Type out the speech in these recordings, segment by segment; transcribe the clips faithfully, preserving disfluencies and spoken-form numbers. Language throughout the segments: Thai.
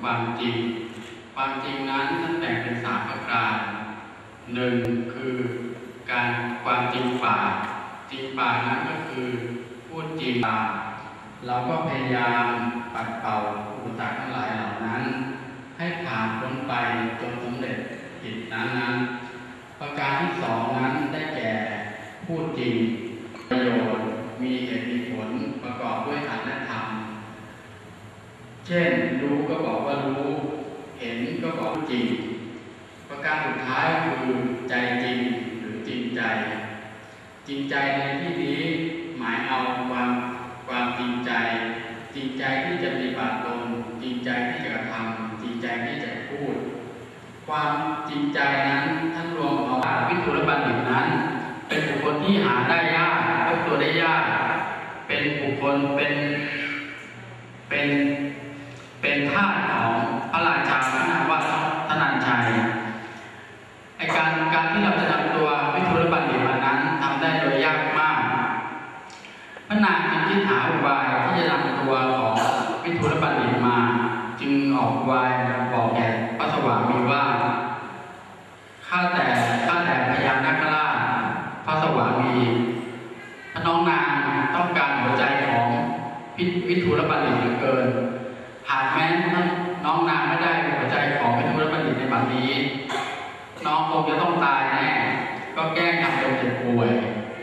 ความจริงความจริงนั้นท่านแบ่งเป็นสามประการหนึ่งคือการความจริงปากจริงปากนั้นก็คือพูดจริงปากเราก็พยายามปัดเป่าอุปสรรคทั้งหลายเหล่านั้นให้ผ่านพ้นไปจนสำเร็จกิจนั้นนั้นประการที่สองนั้นได้แก่พูดจริงประโยชน์มีเหตุมีผลประกอบด้วยอัตและธรรมเช่นรู้ก็บอกว่ารู้เห็นก็บอกจริงประการสุดท้ายคือใจจริงหรือจริงใจจริงใจในที่นี้หมายเอาความความจริงใจจริงใจที่จะปฏิบัติตนจริงใจที่จะกระทำจริงใจที่จะพูดความจริงใจนั้นท่านรวมเอาว่าวิทุรบัณฑิตนั้นเป็นบุคคลที่หาได้ยากพบตัวได้ยากเป็นบุคคลเป็นเป็นเป็นทาสของพระราชาพระนามว่าธนัญชัยไอการการที่เราจะนำตัววิทุรบัณฑิตมานั้นทำได้โดยยากมากพระนางจึงคิดหาอุบายที่จะนำตัวของวิทุรบัณฑิตมาจึงออกอุบายบอกแก่พระสวามีว่าข้าแต่ข้าแต่พญานาคราชพระสวามีพระน้องนางต้องการหัวใจของวิทุรบัณฑิตเหลือเกินหากแม้น้องนางไม่ได้หัวใจของวิทุรบัณฑิตในบัดนี้น้องคงจะต้องตายแน่ก็แกล้งทำจนเจ็บป่วย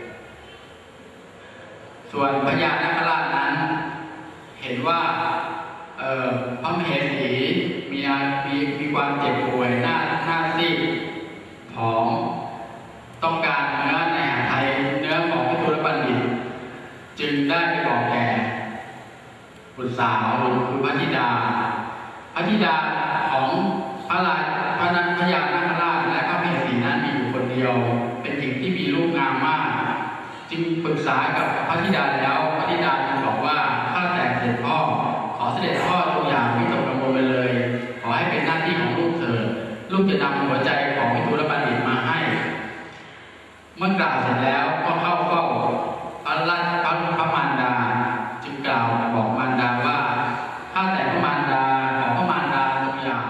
ส่วนพญานาคราชนั้นเห็นว่าเอ่อพระมเหสีมีมีมีความเจ็บป่วยหน้าหน้าซีดผอมต้องการเนื้อในหาไทยเนื้อของวิทุรบัณฑิตจึงได้ไปบอกแก่บุตรสาวคือพระธิดาพระธิดาของพระราชพระนันพญานาคราชและพระมเหสีนั้นมีอยู่คนเดียวเป็นหญิงที่มีรูปงามมากจึงปรึกษากับพระธิดาแล้วพระธิดาจึงบอกว่าข้าแต่เสด็จพ่อขอเสด็จพ่อทุกอย่างไม่ตกกังวลไปเลยขอให้เป็นหน้าที่ของลูกเถิดลูกจะนำหัวใจของวิทุรบัณฑิตมาให้เมื่อกล่าวเสร็จแล้วก็เข้าเฝ้าพระราชพระพระมารดาจึงกล่าวบอกมารดาว่าข้าแต่พระมารดาขอพระมารดาทุกอย่าง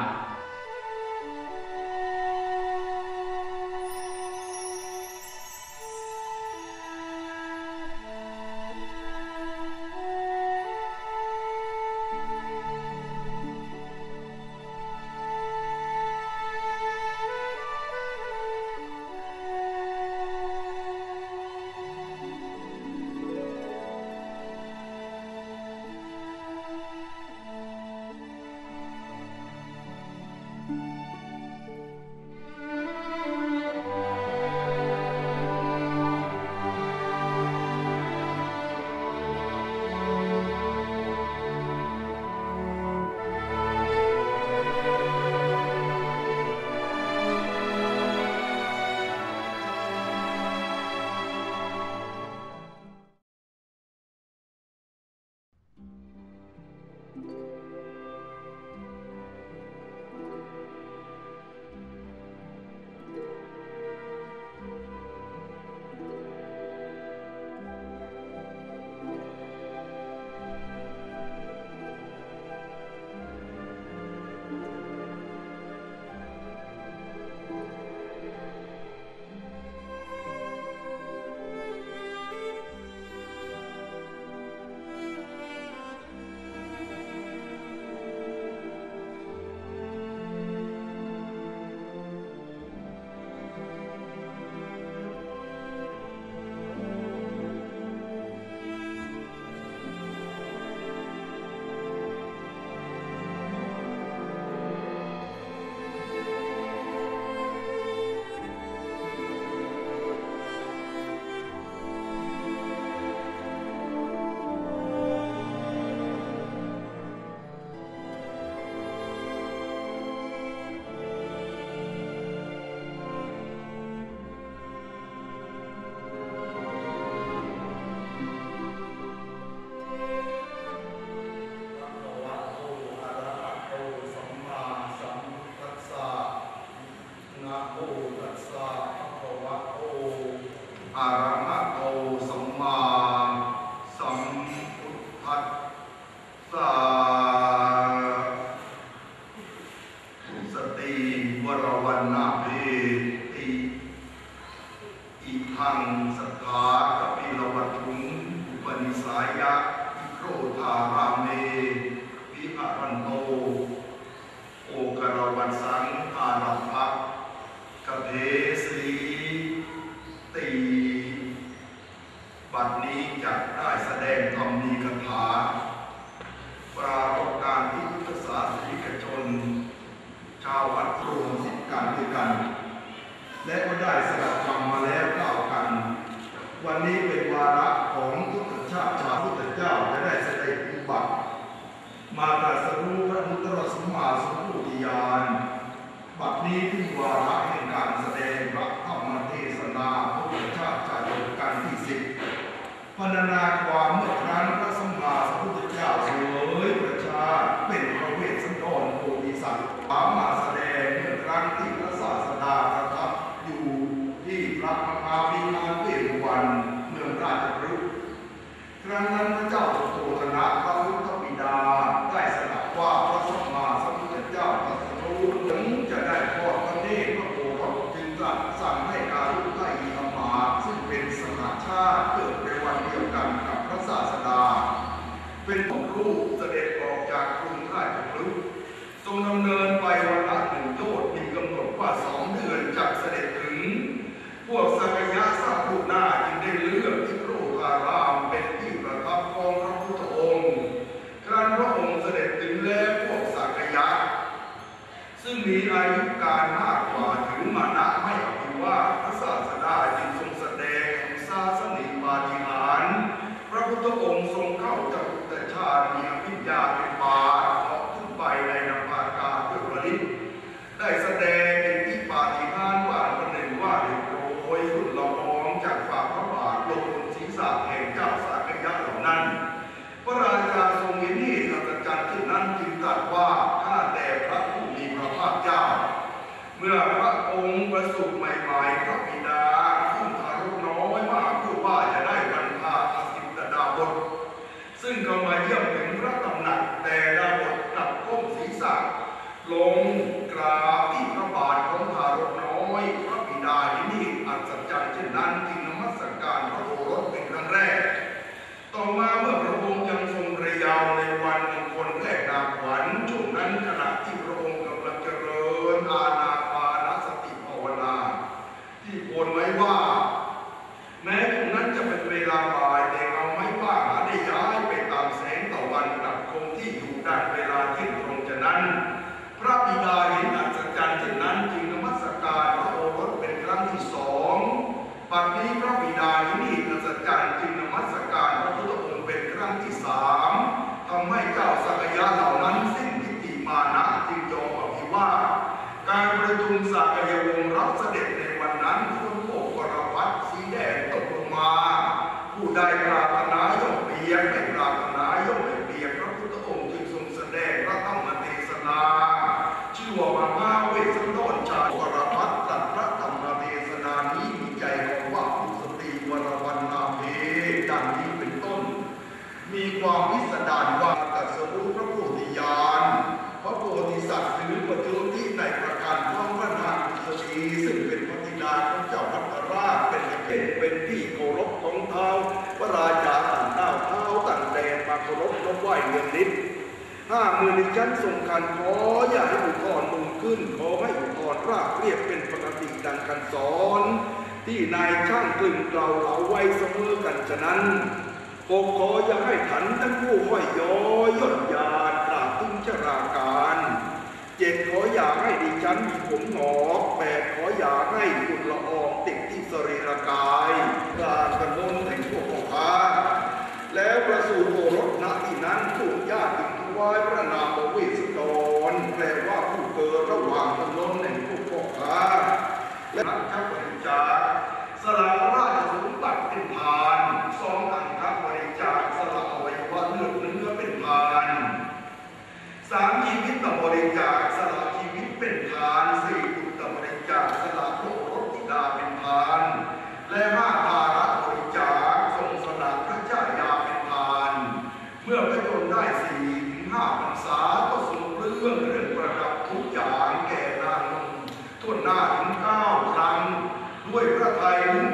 ตรัสรู้พระพุทธสัมมาสัมพุทธญาณบัดนี้ถึงวาระแห่งการแสดงพระธรรมเทศนาพุทธชาติจาดกกันที่สิบพรรณนาความเมื่อครั้งพระสัมมาสัมพุทธเจ้าเสวยประชาเป็นพระเวสสันดรโพธิสัตว์สามาแสดงเมื่อครั้งที่พระศาสดาประทับอยู่ที่พระมหาวิมานเวรุวันเมืองราชคฤห์ครั้งนั้นพระเจ้าสุโธทนะพระพุทธบิดาได้สดับว่าพระสัมมาสัมพุทธเจ้าตรัสรู้ถึงจะได้ทอดพระเนตรพระโอรสจึงตรัสสั่งให้การุไทยอมาตย์ซึ่งเป็นสหชาติเกิดในวันเดียวกันกับพระศาสดาเป็นของลูกเสด็จออกจากกรุงราชคฤห์ทรงดำเนินไปวันละหนึ่งโยชน์มีกำหนดว่าสองเดือนจากเสด็จถึงพวกสักยะทราบผู้หน้าจึงได้เลือกที่โรคารามเป็นที่ประทับของพระพุทธองค์ครั้นพระองค์เสด็จถึงแล้วพวกสักยะซึ่งมีอายุการมากกว่าถือมานะไม่อภิวาทพระศาสดาจึงทรงแสดงแห่งศาสนิปาฏิหาริย์พระพุทธองค์ทรงเข้าจตุตชาติมีอภิญญาเป็นบาทเหาะขึ้นไปในนภาอากาศด้วยประดิษฐ์ได้แสดงเป็นที่ปาฏิหาริย์ว่าประหนึ่งว่าเด็กโปรยฝุ่นละอองจากฝ่าพระบาทลงบนศีรษะแห่งเจ้าสักยะเหล่านั้นพระราชาทรงเห็นเหตุอัศจรรย์เช่นนั้นจึงตรัสว่าข้าแต่พระผู้มีพระภาคเจ้าเมื่อพระองค์ประสูติใหม่ๆพระบิดาขึ้นทารกน้อยมากเพื่อว่าจะได้บรรพาอสิตดาบทซึ่งก็มาเยี่ยมถึงพระตำหนักแต่ดาบทกลับก้มศีรษะลงกราบที่พระบาทของทารกน้อยพระบิดาเห็นเหตุอัศจรรย์เช่นนั้นจึงนมัสการพระโอรสเป็นครั้งแรกต่อมาเมื่อพระองค์ยังทรงเรียาวในวันมงคลแรกนาขวัญช่วงนั้นขณะที่พระองค์กำลังเจริญอานาปานสติภาวนาที่โพนไว้ว่าแม้ตรงนั้นจะเป็นเวลาบ่ายแต่เอาไม้ป้าหาได้ย้ายไปตามแสงตะวันกลับคงที่อยู่ด้านเวลาเที่ยงตรงฉะนั้นพระบิดาเห็นอัศจรรย์เช่นนั้นจึงนมัสการพระโอรสเป็นครั้งที่สองบัดนี้พระบิดาเห็นเหตุอัศจรรย์จึงนมัสการพระพุทธองค์เป็นครั้งที่สามทำให้เจ้าสักยะเหล่านั้นสิ้นทิฏฐิมานะจึงยอมอภิวาทการประชุมสักยวงศ์รับเสด็จในวันนั้นฝนตกกรพัดสีแดงตกลงมาผู้ใดปรารถนาย่อมเปียกไม่ปรารถนาย่อมไม่เปียกพระพุทธองค์จึงทรงแสดงพระธรรมเทศนาชื่อว่ามหาเวสสันดรชาดกรพัดตัดพระธรรมเทศนานี้มีใจของว่าผู้สติวรวันนาเพดังนี้เป็นต้นมีความวิสดารว่าตรัสรู้พระโพธิญาณพระโพธิสัตว์ถือปฏิทิในประการของพระนางกุศลีซึ่งเป็นพระธิดาของเจ้าพัทราชเป็นเกศเป็นที่เคารพของเท้าพระราชาต่างด้าวเท้าต่างแดนมาเคารพและไหว้เมืองนิดห้ามือในชั้นทรงการขออย่าให้อุทธรณ์ลงขึ้นขอให้อุทธรณ์ราบเรียบเป็นปกติดังคำสอนที่นายช่างกลึงเกลาเหลาไว้เสมอกันฉะนั้นปกขออย่าให้ขันทั้งผู้ห้อยย้อยย่นยานตราบถึงชราการเจ็ดขออย่าให้ดิฉันมีผมหงอกแปดขออย่าให้ฝุ่นละอองติดที่สรีระกายการกระนนให้พวกพ่อค้าแล้วประสูติโอรสณที่นั้นถูกญาติถึงถวายพระนามเวสสันดรแปลว่าผู้เกิดระหว่างถนนแห่งพวกพ่อค้าและนักชักบริจาคสละราชสมบัติเป็นทานสองอันทับบริจาคสละอวัยวะเลือดเนื้อเป็นทานสามชีวิตต่อบริจาคสละชีวิตเป็นทานสี่บุตรต่อบริจาคสละโลกรถธิดาเป็นทานและห้าภาระบริจาคทรงสละพระเจ้ายาเป็นทานเมื่อพระชนได้สี่ถึงห้าพรรษาก็ทรงเรื่องเรื่องประดับทุกอย่างแก่นางทั่วหน้าถึงเก้าครั้งด้วยพระทัยมุ่ง